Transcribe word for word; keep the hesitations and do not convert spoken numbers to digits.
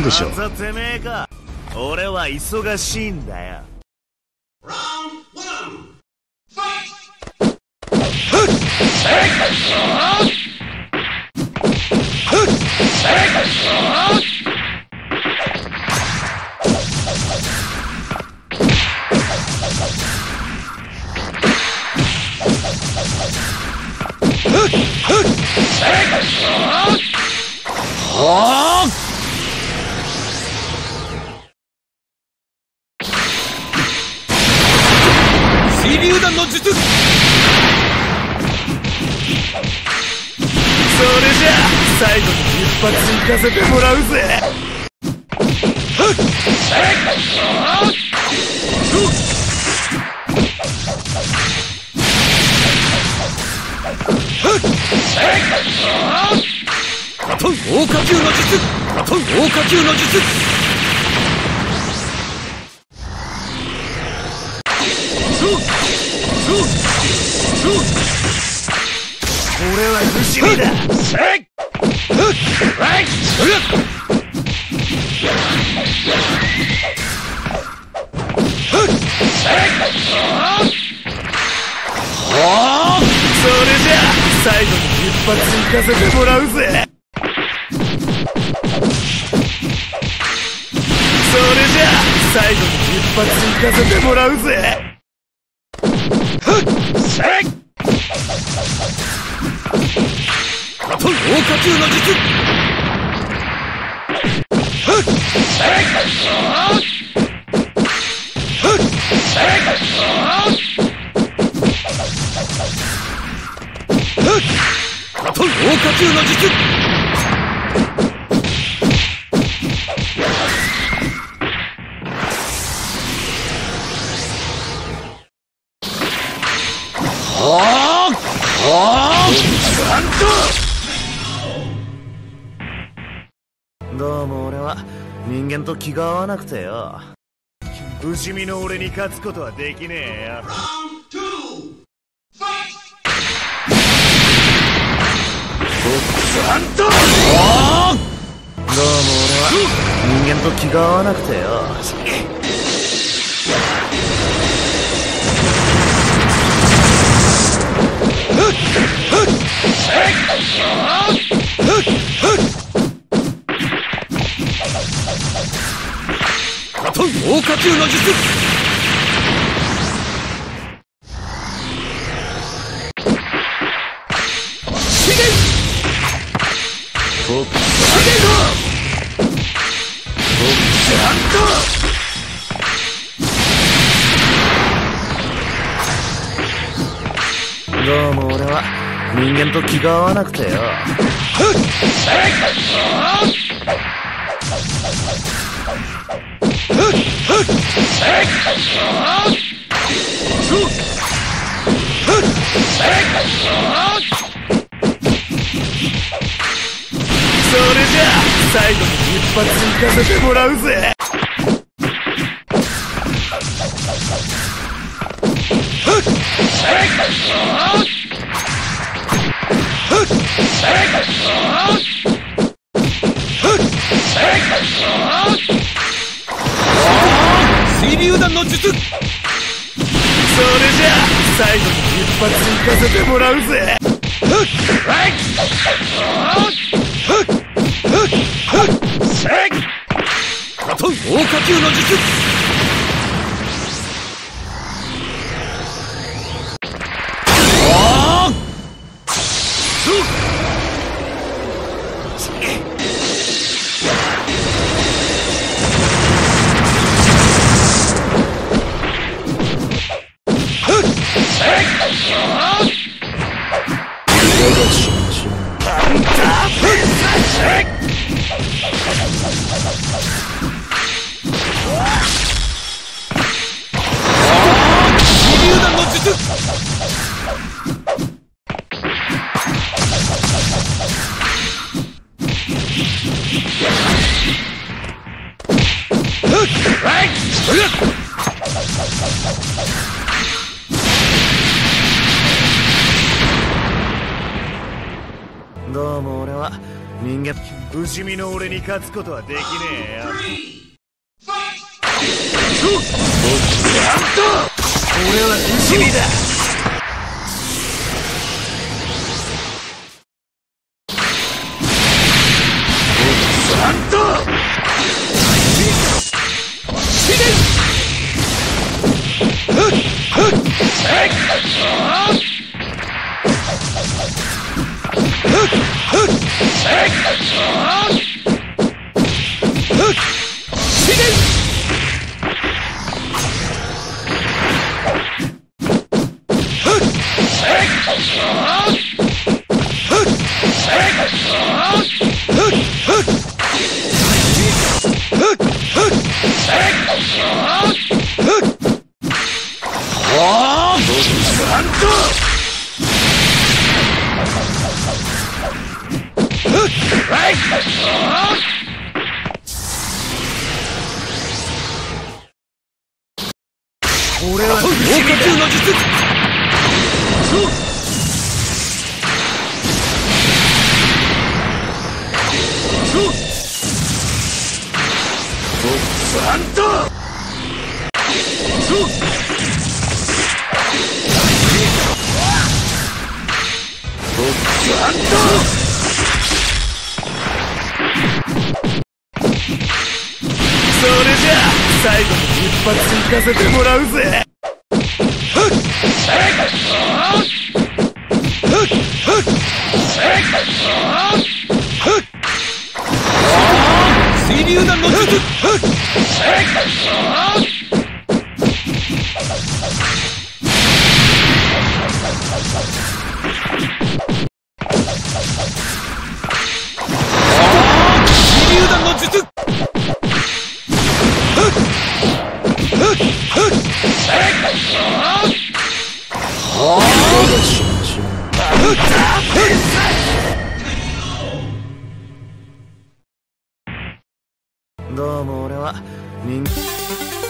んでしょう。 またてめえか。俺は忙しいんだよ。 水流弾の術。それじゃあ最後に一発いかせてもらうぜ。 大火球の術。大火球の術。 俺は不死身だ。それじゃあ最後に一発いかせてもらうぜ。それじゃあ最後に一発いかせてもらうぜ。 大火球の術。大火球の術。 どうも俺は人間と気が合わなくてよ。不死身の俺に勝つことはできねえよ。どうも俺は人間と気が合わなくてよ。 大火球の術。 どうも俺は人間と気が合わなくてよ。それじゃあ最後に一発いかせてもらうぜ。 水流弾の術。 それじゃあ最後に一発いかせてもらうぜ。 大火球の術。どうも俺は人間不死身の俺に勝つことはできねえよ。俺は不死身だ。俺は豪華級の術。ハントそれじゃあ最後に一発いかせてもらうぜ。水流弾の術。水流弾の術。どうも俺は人間